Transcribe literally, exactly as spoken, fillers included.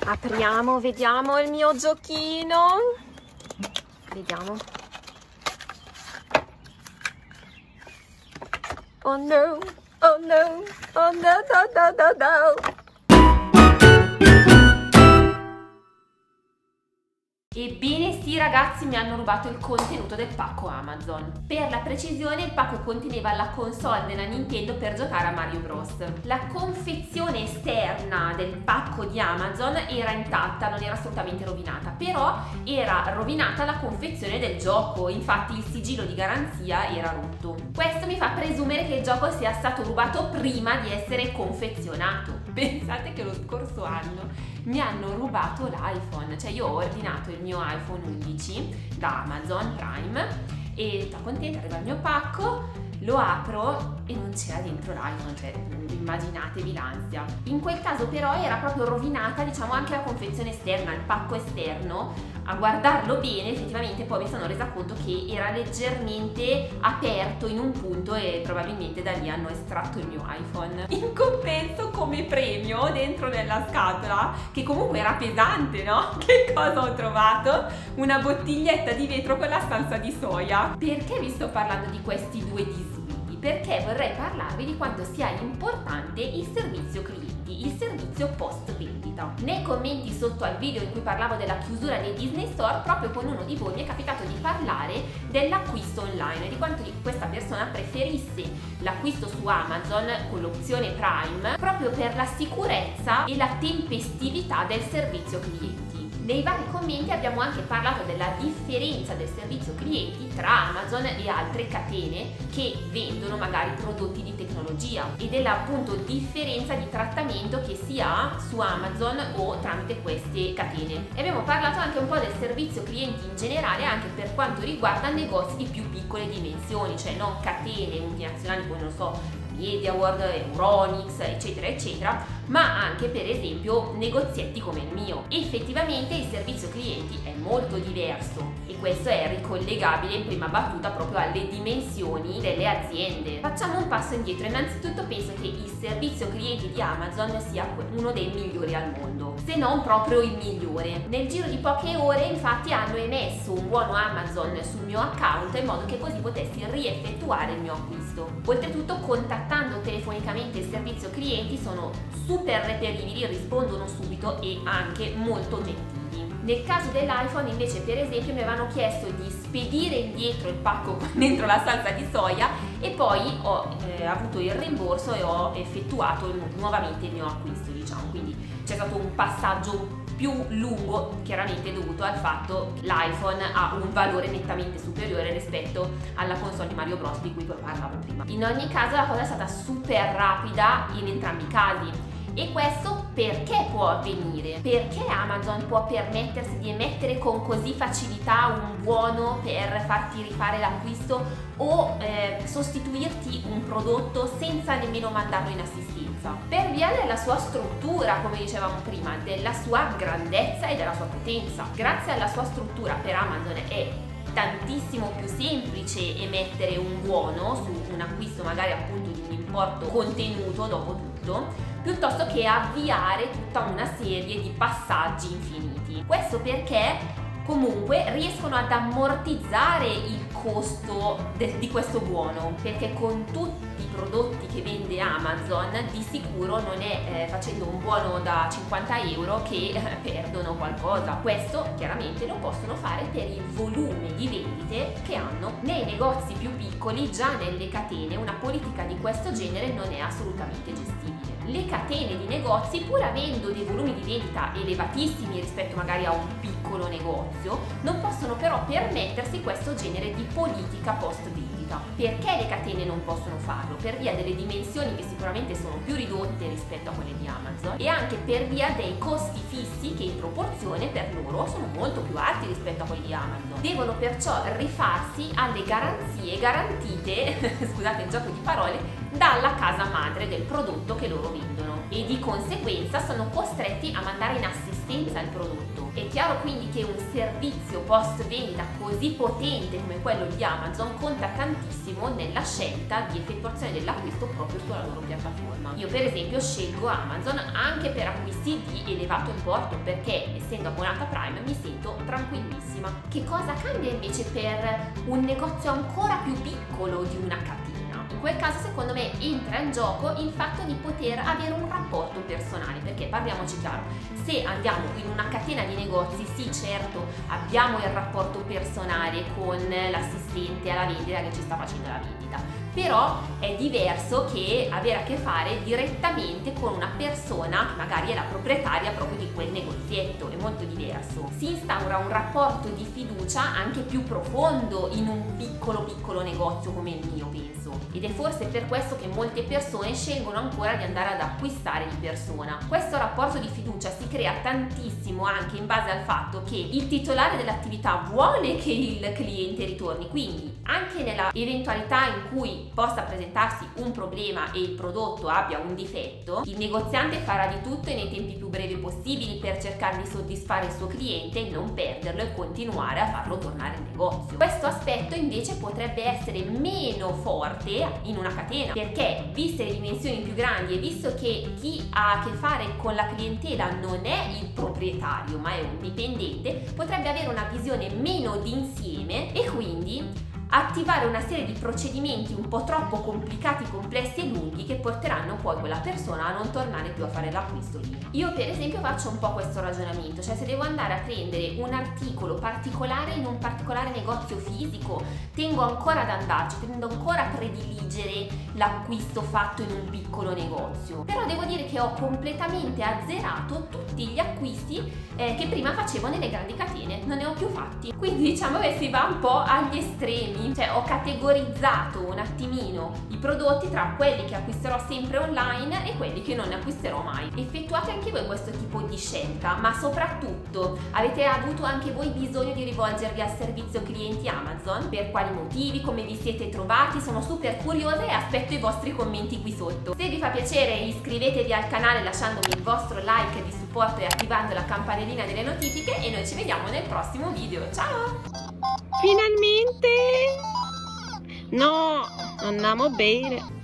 Apriamo, vediamo il mio giochino. Vediamo. Oh no, oh no, oh no, no, no, no, no. Ebbene sì ragazzi, mi hanno rubato il contenuto del pacco Amazon. Per la precisione il pacco conteneva la console della Nintendo per giocare a Mario Bros. La confezione esterna del pacco di Amazon era intatta, non era assolutamente rovinata, però era rovinata la confezione del gioco, infatti il sigillo di garanzia era rotto. Questo mi fa presumere che il gioco sia stato rubato prima di essere confezionato. Pensate che lo scorso anno mi hanno rubato l'iPhone, cioè io ho ordinato il mio iPhone undici da Amazon Prime e sto contenta, arriva il mio pacco, lo apro e non c'era dentro l'iPhone, cioè immaginatevi l'ansia. In quel caso però era proprio rovinata, diciamo, anche la confezione esterna, il pacco esterno. A guardarlo bene effettivamente poi mi sono resa conto che era leggermente aperto in un punto e probabilmente da lì hanno estratto il mio iPhone. In compenso, come premio, dentro nella scatola, che comunque era pesante, no? Che cosa ho trovato? Una bottiglietta di vetro con la salsa di soia. Perché vi sto parlando di questi due disguidi? Perché vorrei parlarvi di quanto sia importante il servizio clienti, il servizio post vendita. Nei commenti sotto al video in cui parlavo della chiusura dei Disney Store, proprio con uno di voi mi è capitato di parlare dell'acquisto online e di quanto questa persona preferisse l'acquisto su Amazon con l'opzione Prime proprio per la sicurezza e la tempestività del servizio clienti. Nei vari commenti abbiamo anche parlato della differenza del servizio clienti tra Amazon e altre catene che vendono magari prodotti di tecnologia e della appunto differenza di trattamento che si ha su Amazon o tramite queste catene. E abbiamo parlato anche un po' del servizio clienti in generale anche per quanto riguarda negozi di più piccole dimensioni, cioè non catene multinazionali come non so MediaWorld, Euronics, eccetera eccetera, ma anche per esempio negozietti come il mio. Effettivamente il servizio clienti è molto diverso e questo è ricollegabile in prima battuta proprio alle dimensioni delle aziende. Facciamo un passo indietro. Innanzitutto penso che il servizio clienti di Amazon sia uno dei migliori al mondo, se non proprio il migliore. Nel giro di poche ore infatti hanno emesso un buono Amazon sul mio account in modo che così potessi rieffettuare il mio acquisto. Oltretutto, contattando telefonicamente il servizio clienti sono super reperibili, rispondono subito e anche molto gentili. Nel caso dell'iPhone invece per esempio mi avevano chiesto di spedire indietro il pacco con dentro la salsa di soia e poi ho eh, avuto il rimborso e ho effettuato il, nuovamente il mio acquisto, diciamo, quindi c'è stato un passaggio più lungo, chiaramente dovuto al fatto che l'iPhone ha un valore nettamente superiore rispetto alla console di Mario Bros di cui parlavo prima. In ogni caso la cosa è stata super rapida in entrambi i casi. E questo perché può avvenire? Perché Amazon può permettersi di emettere con così facilità un buono per farti rifare l'acquisto o eh, sostituirti un prodotto senza nemmeno mandarlo in assistenza? Per via della sua struttura, come dicevamo prima, della sua grandezza e della sua potenza. Grazie alla sua struttura per Amazon è tantissimo più semplice emettere un buono su un acquisto magari appunto di un importo contenuto dopo tutto, piuttosto che avviare tutta una serie di passaggi infiniti. Questo perché comunque riescono ad ammortizzare il costo di questo buono, perché con tutti i prodotti che vende Amazon di sicuro non è eh, facendo un buono da cinquanta euro che eh, perdono qualcosa. Questo chiaramente lo possono fare per il volume di vendite che hanno. Nei negozi più piccoli, già nelle catene, una politica di questo genere non è assolutamente gestibile. Le catene di negozi, pur avendo dei volumi di vendita elevatissimi rispetto magari a un piccolo negozio, non possono però permettersi questo genere di politica post vendita. Perché le catene non possono farlo? Per via delle dimensioni che sicuramente sono più ridotte rispetto a quelle di Amazon e anche per via dei costi fissi che in proporzione per loro sono molto più alti rispetto a quelli di Amazon. Devono perciò rifarsi alle garanzie garantite, scusate il gioco di parole, dalla casa madre del prodotto che loro vendono. e di conseguenza sono costretti a mandare in assistenza il prodotto. È chiaro quindi che un servizio post vendita così potente come quello di Amazon conta tantissimo nella scelta di effettuazione dell'acquisto proprio sulla loro piattaforma. Io per esempio scelgo Amazon anche per acquisti di elevato importo, perché essendo abbonata Prime mi sento tranquillissima. Che cosa cambia invece per un negozio ancora più piccolo di una catena? In quel caso secondo me entra in gioco il fatto di poter avere un rapporto personale, perché parliamoci chiaro, se andiamo in una catena di negozi, sì certo abbiamo il rapporto personale con l'assistente alla vendita che ci sta facendo la vendita, però è diverso che avere a che fare direttamente con una persona che magari è la proprietaria proprio di quel negozietto, è molto diverso. Si instaura un rapporto di fiducia anche più profondo in un piccolo piccolo negozio come il mio, penso, ed è forse per questo che molte persone scelgono ancora di andare ad acquistare di persona. Questo rapporto di fiducia si crea tantissimo anche in base al fatto che il titolare dell'attività vuole che il cliente ritorni, quindi anche nella eventualità in cui possa presentarsi un problema e il prodotto abbia un difetto, il negoziante farà di tutto e nei tempi più brevi possibili per cercare di soddisfare il suo cliente e non perderlo e continuare a farlo tornare in negozio. Questo aspetto invece potrebbe essere meno forte in una catena, perché viste le dimensioni più grandi e visto che chi ha a che fare con la clientela non è il proprietario ma è un dipendente, potrebbe avere una visione meno d'insieme e quindi attivare una serie di procedimenti un po' troppo complicati, complessi e lunghi che porteranno poi quella persona a non tornare più a fare l'acquisto lì. Io per esempio faccio un po' questo ragionamento, cioè se devo andare a prendere un articolo particolare in un particolare negozio fisico, tengo ancora ad andarci, tendo ancora a prediligere l'acquisto fatto in un piccolo negozio. Però devo dire che ho completamente azzerato tutti gli acquisti eh, che prima facevo nelle grandi catene, non ne ho più fatti. Quindi diciamo che si va un po' agli estremi. Cioè ho categorizzato un attimino i prodotti tra quelli che acquisterò sempre online e quelli che non ne acquisterò mai. Effettuate anche voi questo tipo di scelta, ma soprattutto avete avuto anche voi bisogno di rivolgervi al servizio clienti Amazon? Per quali motivi? Come vi siete trovati? Sono super curiosa e aspetto i vostri commenti qui sotto. Se vi fa piacere iscrivetevi al canale lasciandomi il vostro like di supporto e attivando la campanellina delle notifiche e noi ci vediamo nel prossimo video. Ciao! Finalmente! No, andiamo bene.